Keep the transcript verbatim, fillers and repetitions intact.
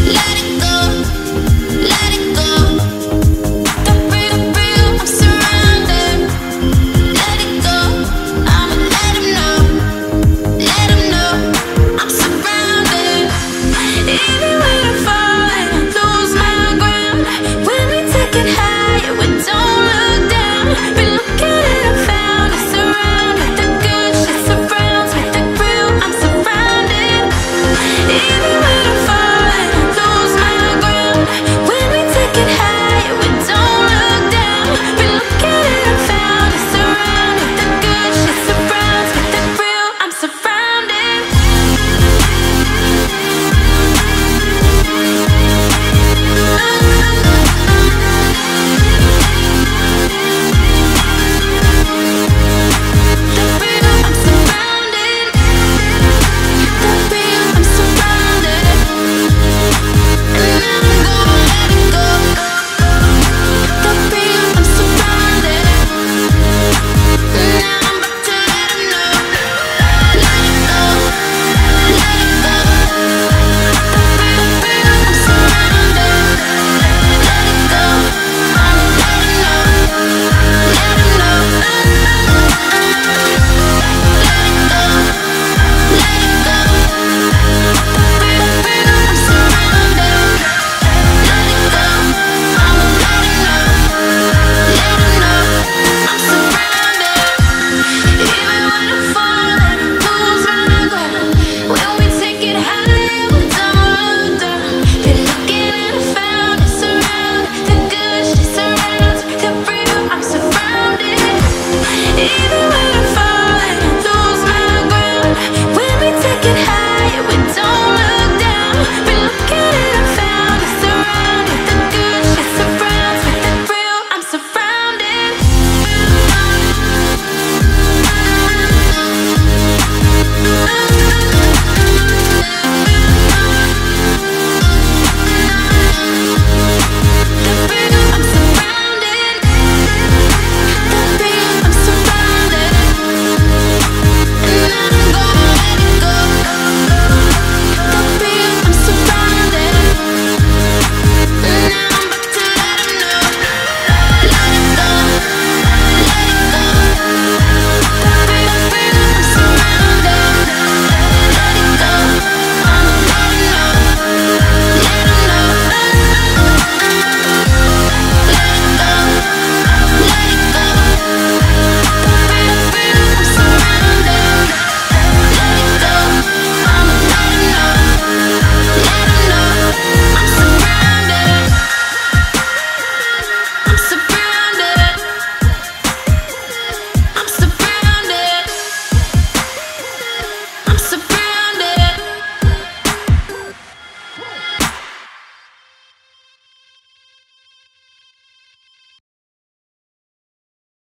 let it go, let it go. The real, real, I'm surrounded. Let it go, I'ma let him know, let him know I'm surrounded. Even when I fall and I lose my ground, when we take it high.